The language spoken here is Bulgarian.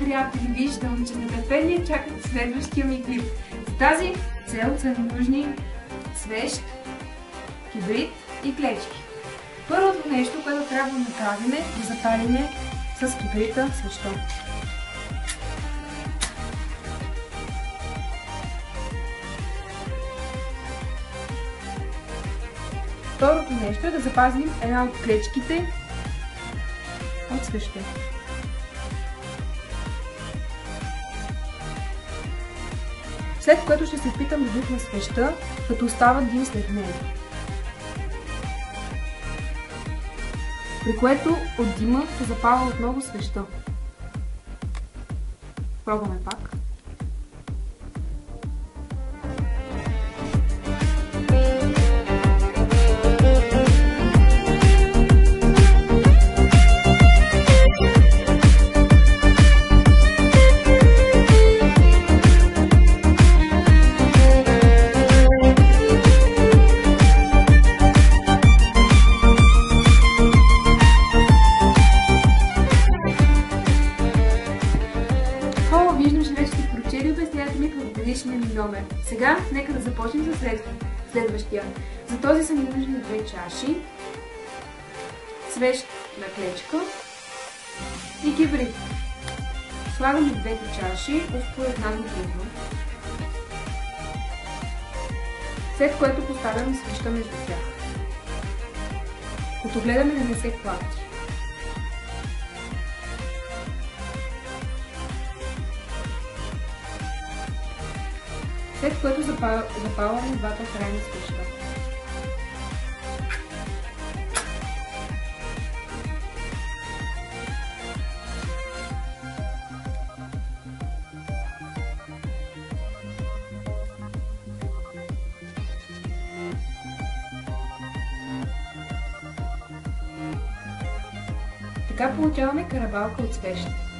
приятели, виждам, че с нетърпение чакате следващия ми клип. За тази цел са ни нужни свещ, кибрид и клечки. Първото нещо, което трябва да направим, е да запалим с кибрита свеща. Второто нещо е да запазим една от клечките от свеща. След което ще се опитам да вдъхна свеща, като остава дим след нея. При което от дима се запава отново свеща. Пробваме пак. Виждам, че вече сте прочели обясненията ми в предишния ми номер. Сега нека да започнем с следващия. За този са ни нужни 2 чаши, свещ на клечка и кибрид. Слагаме 2 чаши успоредно една до друга, след което поставяме свеща между тях, като гледаме да не се клати. След което запалваме двата края на свеща. Така получаваме каравалка от свещ.